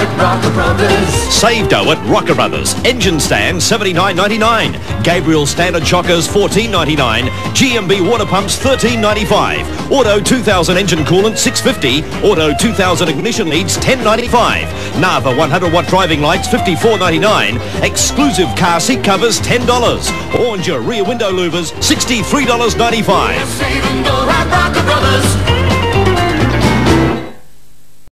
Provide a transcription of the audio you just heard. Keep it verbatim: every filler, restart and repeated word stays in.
at Rucca Brothers. Save dough at Rucca Brothers. Engine stand seventy-nine ninety-nine. Gabriel standard chockers fourteen ninety-nine. G M B water pumps thirteen ninety-five. Auto two thousand engine coolant six fifty. Auto two thousand ignition leads ten ninety-five. Nava one hundred watt driving lights fifty-four ninety-nine. Exclusive car seat covers ten dollars. Orange rear window louvers sixty-three ninety-five. Save and go at Rucca Brothers.